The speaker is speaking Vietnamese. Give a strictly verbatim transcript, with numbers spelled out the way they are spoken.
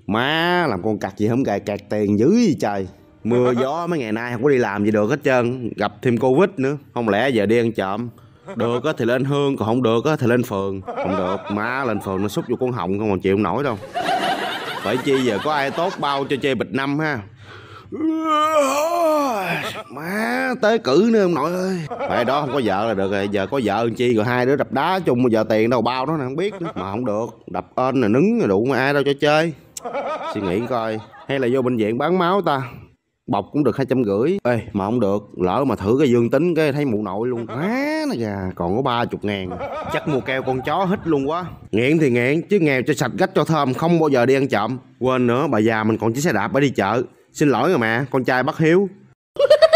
Má làm con cặc gì không cài cạt tiền dữ gì trời. Mưa gió mấy ngày nay không có đi làm gì được hết trơn. Gặp thêm Covid nữa. Không lẽ giờ đi ăn trộm. Được thì lên Hương, còn không được thì lên phường. Không được, má lên phường nó xúc vô con họng không còn chịu không nổi đâu. Phải chi giờ có ai tốt bao cho chơi bịch năm ha. Má tới cử nữa ông nội ơi. Vậy đó không có vợ là được rồi. Giờ có vợ làm chi rồi hai đứa đập đá chung mà giờ tiền đâu bao đó nè không biết nữa. Mà không được, đập ên rồi nứng rồi đụng ai đâu cho chơi. Suy nghĩ coi, hay là vô bệnh viện bán máu ta. Bọc cũng được hai trăm rưỡi. Ê mà không được, lỡ mà thử cái dương tính cái thấy mụ nội luôn. Má nó gà, còn có ba chục ngàn. Chắc mua keo con chó hít luôn quá. Nghiện thì nghiện, chứ nghèo cho sạch gách cho thơm. Không bao giờ đi ăn trộm. Quên nữa, bà già mình còn chiếc xe đạp phải đi chợ. Xin lỗi rồi mẹ, con trai bất hiếu.